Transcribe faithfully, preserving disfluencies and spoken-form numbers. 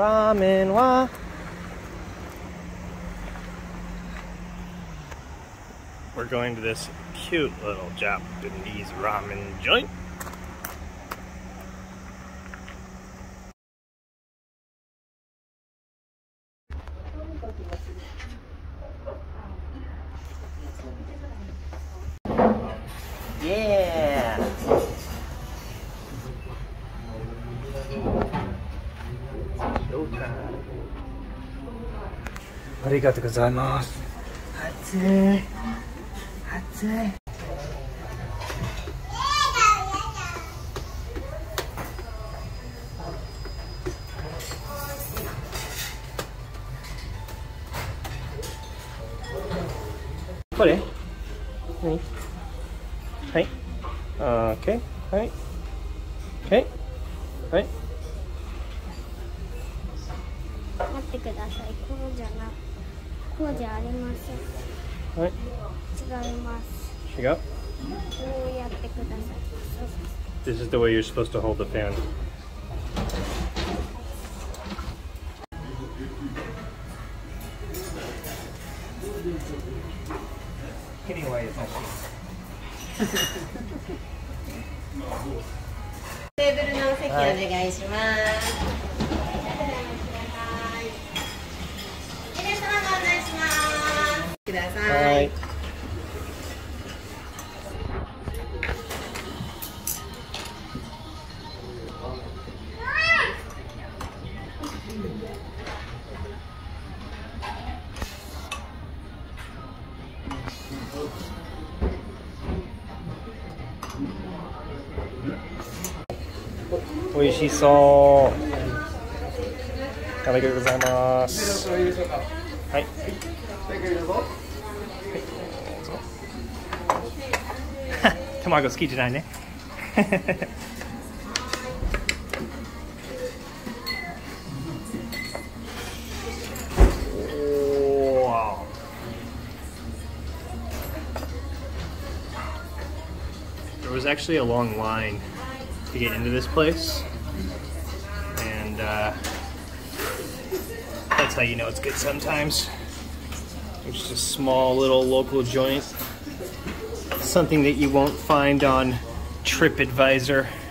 ラーメンはWe're going to this cute little Japanese ramen joint. Yeah! ありがとうございます。暑い。暑い。これ？何？はい。オッケー。はい。オッケー。はい。 待ってください。こうじゃな、こうじゃありません。 はい。 違います。 違う？ こうやってください。 This is the way you're supposed to hold the fan. Anyway, テーブルのお席お願いします。皆様ご案内します。ください。 美味しそう。ありがとうございます。はい。卵好きじゃないね。There was actually a long line to get into this place, and uh, that's how you know it's good sometimes. It's just a small little local joint, something that you won't find on TripAdvisor.